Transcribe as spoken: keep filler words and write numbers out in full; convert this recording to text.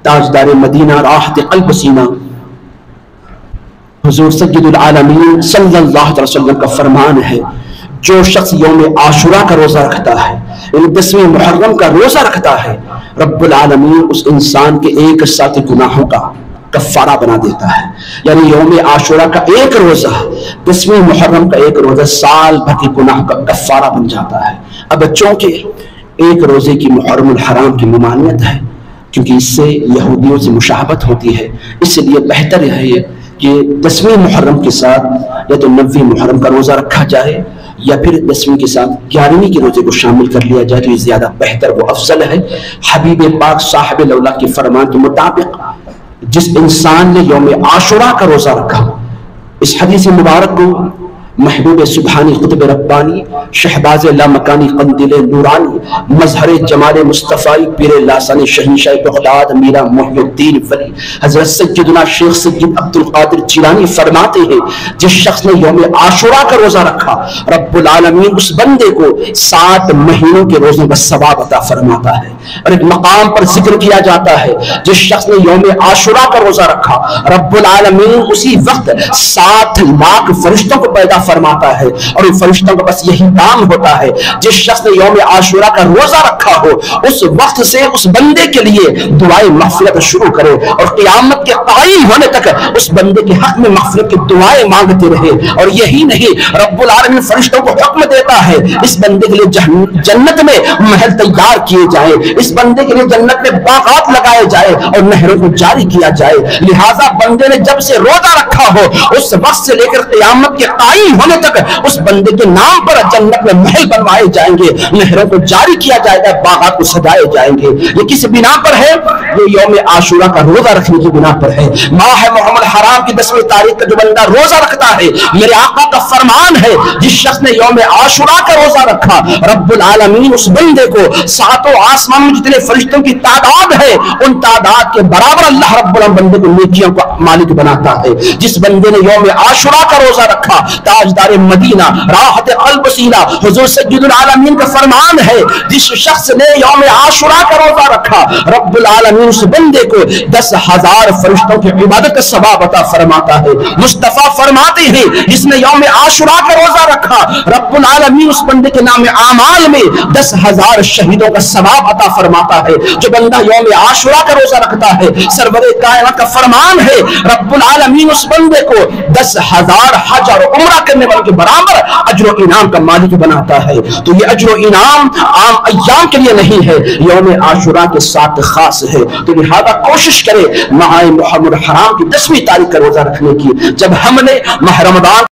تاجدار مدینہ راحت قلب سینہ حضور سید العالمین صلی اللہ علیہ وسلم کا فرمان ہے، جو شخص یوم عاشورہ کا روزہ رکھتا ہے، یعنی دسویں محرم کا روزہ رکھتا ہے، رب العالمین اس انسان کے ایک ساتھ گناہوں کا کفارہ بنا دیتا ہے۔ یعنی یوم عاشورہ کا ایک روزہ، دسویں محرم کا ایک روزہ سال بھر کے گناہ کا کفارہ بن جاتا ہے۔ اب چونکہ ایک روزے کی محرم الحرام کی ممانعت ہے، کیونکہ اس سے یہودیوں سے مشابہت ہوتی ہے، اس لیے بہتر ہے کہ دسویں محرم کے ساتھ یا تو نویں محرم کا روزہ رکھا جائے یا پھر دسویں کے ساتھ گیارہویں کے روزے کو شامل کر لیا جائے، تو یہ زیادہ بہتر و افضل ہے۔ حبیب پاک صاحب اللہ کے فرمان کے مطابق جس انسان نے یوم عاشورہ کا روزہ رکھا، اس حدیث مبارک کو محبوب سبحانی قطب ربانی شہباز لامکانی قندیل نورانی مظہر جمال مصطفی پیر لاسانی شہنشاہ بغداد میرا محی الدین ولی حضرت سیدنا شیخ سید عبد القادر جیلانی فرماتے ہیں، جس شخص نے یوم عاشورہ کا روزہ رکھا، رب العالمین اس بندے کو سات مہینوں کے روزوں کا ثواب عطا فرماتا ہے۔ اور ایک مقام پر ذکر کیا جاتا ہے، جس شخص نے یوم عاشورہ کا روزہ رکھا، رب العالمین اسی وقت سات لاکھ فرشتوں کو پیدا فرماتا ہے، اور ان فرشتوں کا بس یہی کام ہوتا ہے، جس شخص نے یوم عاشورہ کا روزہ رکھا ہو اس وقت سے اس بندے کے لیے دعائیں مغفرت شروع کرے، اور قیامت کے قائم ہونے تک اس بندے کے حق میں مغفرت کی دعائیں مانگتے رہے۔ اور یہی نہیں، رب العالمین فرشتوں کو حکم دیتا ہے اس بندے کے لیے جنت میں محل تیار کیے جائیں، اس بندے کے لیے جنت میں باغات لگائے جائے اور نہروں کو جاری کیا جائے۔ لہٰذا بندے نے جب سے روزہ رکھا ہو اس وقت سے لے کر قیامت کے قائم ہونے تک اس بندے کے نام پر جنت میں محل بنوائے جائیں گے، نہروں کو جاری کیا جائے گا، باغات کو سجائے جائیں گے۔ یہ کس بنا پر ہے؟ یہ یوم عاشورہ کا روزہ رکھنے کی بنا پر ہے۔ ماہ محرم الحرام کی دسویں تاریخ کا جو بندہ روزہ رکھتا ہے، میرے آقا کا فرمان ہے، جس شخص نے یوم عاشورہ کا روزہ رکھا، رب العالمین اس بندے کو ساتوں آسمان میں جتنے فرشتوں کی تعداد ہے ان تعداد کے برابر اللہ رب العالمین بندے کو نیکیوں کا مالک بناتا ہے۔ جس بندے نے یوم عاشورہ کا روزہ رکھا، تاجدار مدینہ راحت قلب سینہ حضور سید العالمین کا فرمان ہے، جس شخص نے یوم عاشورہ کا روزہ رکھا، رب العالمین اس بندے کو دس ہزار فرشتوں کی عبادت کا ثواب عطا فرماتا ہے۔ مصطفیٰ فرماتے ہیں، جس نے یوم عاشورہ کا روزہ رکھا، رب العالمین اس بندے کے نام اعمال میں دس ہزار شہیدوں کا ثواب عطا فرماتا ہے۔ جو بندہ یوم عاشورہ کا روزہ رکھتا ہے، سرور کائنات کا فرمان ہے، رب العالمین اس بندے کو دس ہزار حج اور عمرہ کرنے والے کے برابر اجر و انعام کا مالک بناتا ہے۔ تو یہ اجر و انعام عام ایام کے لیے نہیں ہے، یوم عاشورہ کے ساتھ خاص ہے۔ تو لہذا کوشش کرے ماہ محرم الحرام کی دسویں تاریخ کا روزہ رکھنے کی۔ جب ہم نے ماہ رمضان